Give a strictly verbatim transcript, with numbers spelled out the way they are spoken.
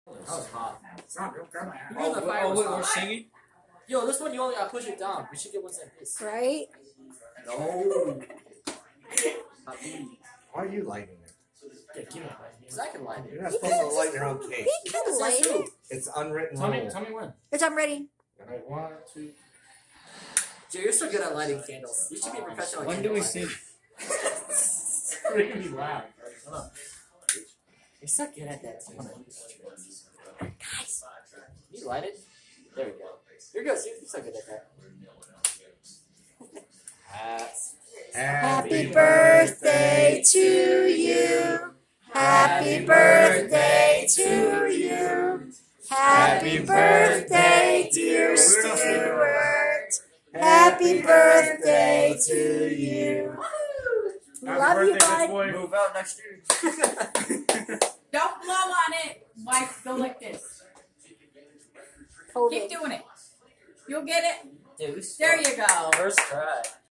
That was hot. It's not real good, man. Oh, Oh, the fire oh was wait, hot. we're singing? Yo, this one you only gotta push it down. We should get one like this. Right? No. Why are you lighting it? Yeah, give me Because I can light it. You're not supposed to light your own cake. He can light it. It's unwritten Tell me, rule. tell me when. Bitch, I'm ready. Alright, one, two. Dude, you're so good at lighting candles. You should be a professional. When do we candle sing? lighter. You're gonna be loud. Shut up. You're so good at that. Guys. You light it? There we go. You're good. You're so good at that. Happy birthday to you. Happy birthday to you. Happy birthday, dear Stuart. Happy birthday to you. Love you, bud. Move out next year. Don't blow on it. Wife, go like this. Hold Keep it. doing it. You'll get it. Dude, There you go. First try.